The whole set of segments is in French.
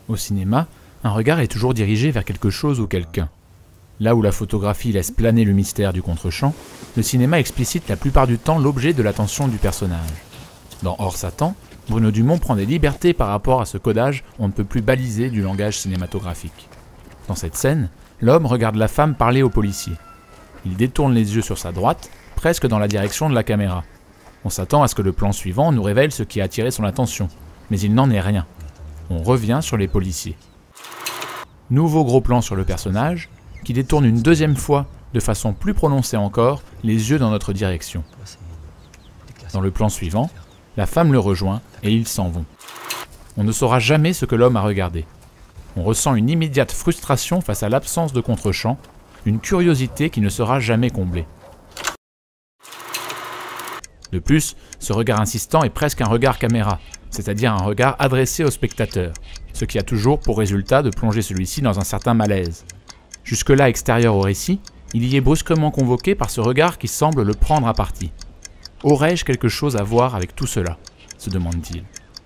Au cinéma, un regard est toujours dirigé vers quelque chose ou quelqu'un. Là où la photographie laisse planer le mystère du contre-champ, le cinéma explicite la plupart du temps l'objet de l'attention du personnage. Dans Hors Satan, Bruno Dumont prend des libertés par rapport à ce codage on ne peut plus baliser du langage cinématographique. Dans cette scène, l'homme regarde la femme parler au policier. Il détourne les yeux sur sa droite, presque dans la direction de la caméra. On s'attend à ce que le plan suivant nous révèle ce qui a attiré son attention, mais il n'en est rien. On revient sur les policiers. Nouveau gros plan sur le personnage, qui détourne une deuxième fois, de façon plus prononcée encore, les yeux dans notre direction. Dans le plan suivant, la femme le rejoint et ils s'en vont. On ne saura jamais ce que l'homme a regardé. On ressent une immédiate frustration face à l'absence de contre-champ, une curiosité qui ne sera jamais comblée. De plus, ce regard insistant est presque un regard caméra, c'est-à-dire un regard adressé au spectateur, ce qui a toujours pour résultat de plonger celui-ci dans un certain malaise. Jusque-là extérieur au récit, il y est brusquement convoqué par ce regard qui semble le prendre à partie. Aurais-je quelque chose à voir avec tout cela ? Se demande-t-il.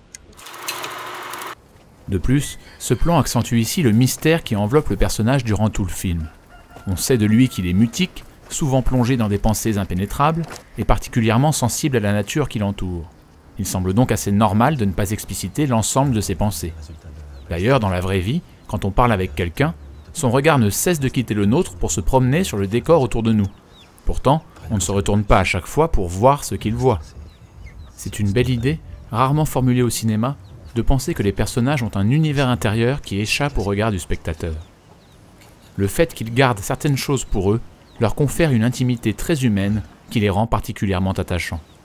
De plus, ce plan accentue ici le mystère qui enveloppe le personnage durant tout le film. On sait de lui qu'il est mutique, souvent plongé dans des pensées impénétrables, et particulièrement sensible à la nature qui l'entoure. Il semble donc assez normal de ne pas expliciter l'ensemble de ses pensées. D'ailleurs, dans la vraie vie, quand on parle avec quelqu'un, son regard ne cesse de quitter le nôtre pour se promener sur le décor autour de nous. Pourtant, on ne se retourne pas à chaque fois pour voir ce qu'il voit. C'est une belle idée, rarement formulée au cinéma, de penser que les personnages ont un univers intérieur qui échappe au regard du spectateur. Le fait qu'ils gardent certaines choses pour eux leur confère une intimité très humaine qui les rend particulièrement attachants.